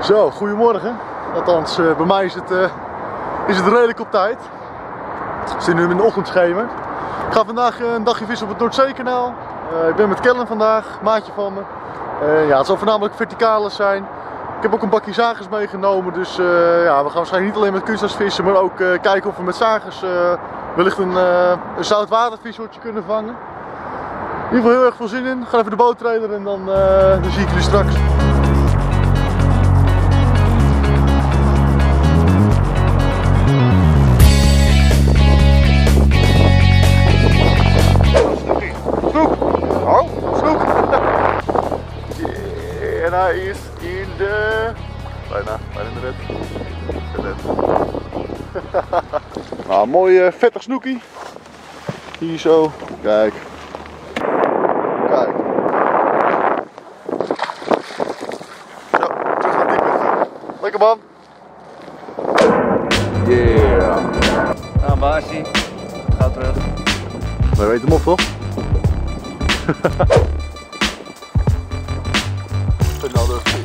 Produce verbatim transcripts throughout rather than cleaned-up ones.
Zo, goedemorgen. Althans, uh, bij mij is het, uh, is het redelijk op tijd. We zitten nu in de ochtendschemer. Ik ga vandaag uh, een dagje vissen op het Noordzeekanaal. Uh, ik ben met Kellen vandaag, maatje van me. Uh, ja, het zal voornamelijk verticales zijn. Ik heb ook een bakje zagers meegenomen, dus uh, ja, we gaan waarschijnlijk niet alleen met kunstgras vissen, maar ook uh, kijken of we met zagers uh, wellicht een, uh, een zoutwatervissoortje kunnen vangen. In ieder geval heel erg veel zin in. We gaan even de boot rijden en dan, uh, dan zie ik jullie straks. En hij is in de... Bijna, bijna in de net. Nou, een mooi uh, vettig snoekie. Hier zo. Kijk. Kijk. Zo, terug naar diepe. Lekker man. Yeah. Nou, baasje. Ga terug. Wij weten hem op, toch? Another fish.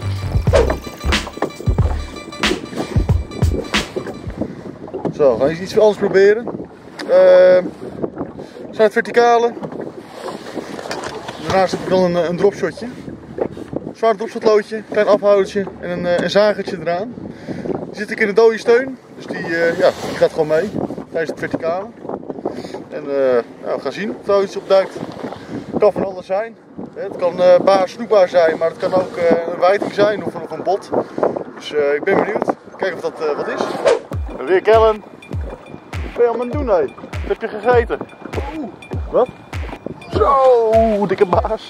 Zo, we gaan eens iets anders proberen. Uh, we zijn het verticale. Daarnaast heb ik dan een, een dropshotje. Zwaar dropshotloodje, klein afhoudertje en een, een zagertje eraan. Die zit ik in de dode steun, dus die, uh, ja, die gaat gewoon mee tijdens het verticale. En uh, nou, we gaan zien of er iets opduikt. Het kan van alles zijn. Het kan uh, baar, snoekbaar zijn, maar het kan ook uh, een wijting zijn of, of een bot. Dus uh, ik ben benieuwd. Kijken of dat uh, wat is. En weer Kellen. Wat ben je allemaal aan het doen, hé? Wat heb je gegeten? Oeh. Wat? Zo, dikke baas.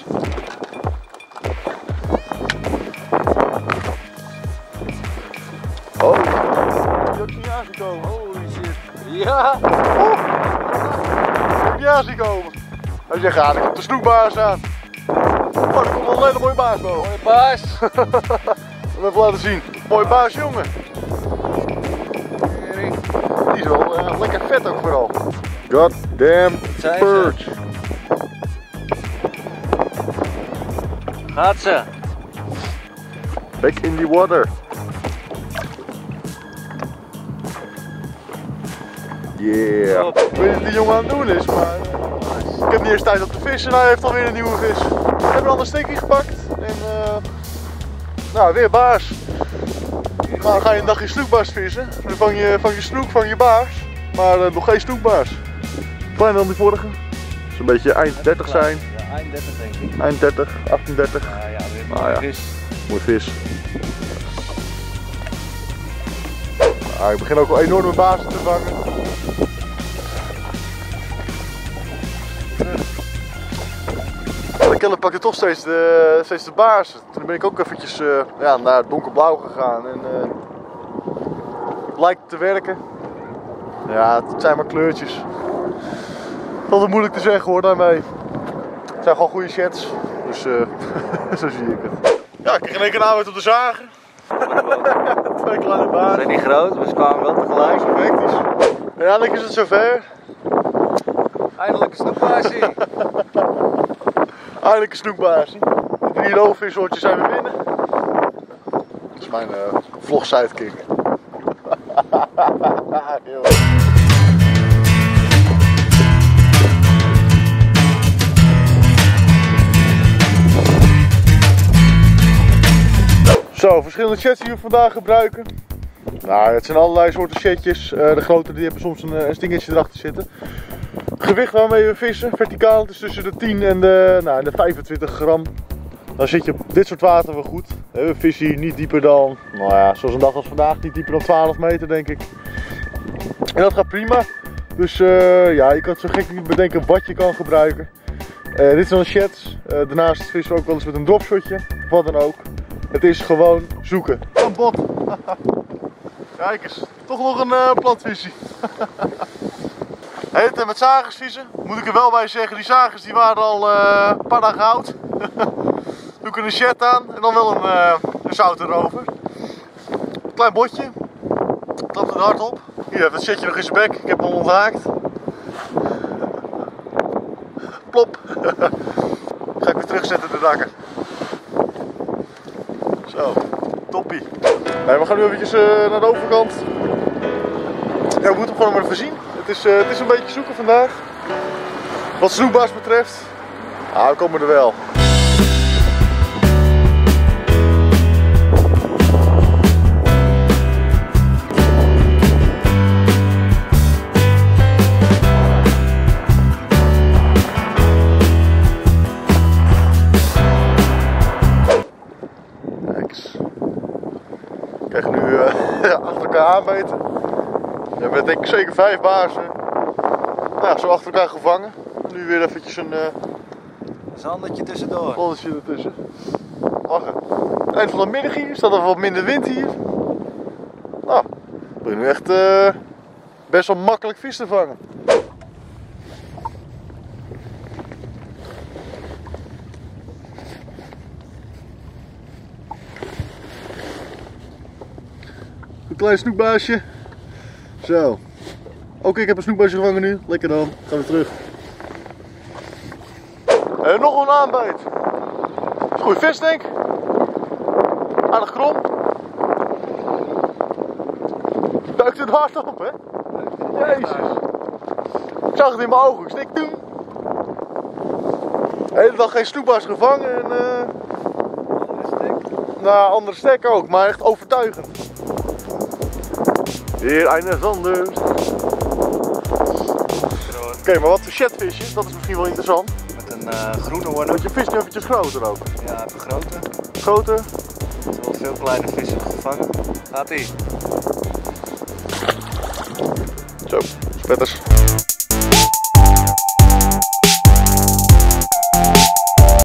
Oh, heb je ook niet aangekomen? Holy shit. Ja! Oh. Heb je niet aangekomen? Hij zegt, ja, er komt de snoekbaars aan. Oh, er komt wel een hele mooie baas boven. Mooie baas. We even laten zien. Mooi baas, jongen. Die is wel uh, lekker vet ook vooral. God damn perch. Gaat ze. Back in the water. Yeah. Top. Ik weet niet wat die jongen aan het doen is, maar uh, ik heb niet eens tijd om te vissen en hij heeft alweer een nieuwe vis. We hebben een ander stikkie gepakt en uh, nou, weer baars. Maar dan ga je een dagje snoekbaars vissen. Dan vang je, vang je snoek, vang je baars. Maar uh, nog geen snoekbaars. Kleiner dan die vorige. Dus een beetje eind dertig zijn. Ja, eind dertig denk ik. Eind dertig, achtendertig. Ja, ja, weer een Nou, mooie ja. vis. Mooi vis. Nou, ik begin ook al enorme bazen te vangen. De Kellen pakte toch steeds de, steeds de baars. Toen ben ik ook eventjes uh, ja, naar donkerblauw gegaan en uh, het lijkt te werken. Ja, het zijn maar kleurtjes. Dat is moeilijk te zeggen hoor daarmee. Het zijn gewoon goede sheds, dus uh, zo zie ik het. Ja, ik kreeg in één keer een aanwet op de zager. Twee kleine Ze baars. zijn niet groot, maar ze kwamen wel tegelijk. Perfect is. En eindelijk is het zover. Eindelijk een snoekbaasje. Eindelijk een snoekbaasje. De drie roofvissoortjes zijn we binnen. Dat is mijn uh, vlog sidekick. Zo, verschillende sheds die we vandaag gebruiken. Nou, het zijn allerlei soorten shedjes. Uh, de grotere die hebben soms een, een stingertje erachter zitten. Gewicht waarmee we vissen, verticaal, het is tussen de tien en de, nou, de vijfentwintig gram. Dan zit je op dit soort water wel goed. We vissen hier niet dieper dan, nou ja, zoals een dag als vandaag, niet dieper dan twaalf meter denk ik. En dat gaat prima. Dus uh, ja, je kan het zo gek niet bedenken wat je kan gebruiken. Uh, dit is dan een shed. Uh, daarnaast vissen we ook wel eens met een dropshotje, of wat dan ook. Het is gewoon zoeken. Een bot. Kijk eens, toch nog een uh, plantvisie. Heet met zagers vissen, moet ik er wel bij zeggen, die zagers die waren al uh, een paar dagen oud. Doe ik er een shed aan en dan wel een, uh, een zout erover. Klein botje, klapt het hard op. Hier heeft het shedje nog in zijn bek, ik heb hem onthaakt. Plop. Ga ik weer terugzetten de dakken. Zo. Toppie. Nee, we gaan nu eventjes uh, naar de overkant. Ja, we moeten hem gewoon maar even zien. Het is, uh, het is een beetje zoeken vandaag. Wat snoekbaars betreft. Nou, we komen er wel. We krijgen nu uh, achter elkaar aanbeten. We hebben denk ik zeker vijf bazen. Nou ja, zo achter elkaar gevangen. Nu weer eventjes een uh, zandetje tussendoor. zandetje ertussen. Lachen. Eind van de middag hier, staat er wat minder wind hier. Nou, we beginnen nu echt uh, best wel makkelijk vis te vangen. Een klein snoekbaasje. Zo. Ook ik heb een snoekbaasje gevangen nu. Lekker dan. Gaan we terug. En nog een aanbijt. Is een goede vis denk ik. Aardig krom. Duikt het hard op hè. Jezus. Ik zag het in mijn ogen. Ik stik toen. De hele dag geen snoekbaas gevangen. En, uh... nou, andere stek ook. Maar echt overtuigend. Weer een zander. Oké, okay, maar wat voor chatvisjes? Dat is misschien wel interessant. Met een uh, groene worden. Want je vis nu eventjes groter ook. Ja, even groter. Groter. Er zijn wel veel kleine vissen gevangen. Gaat ie. Zo, spetters.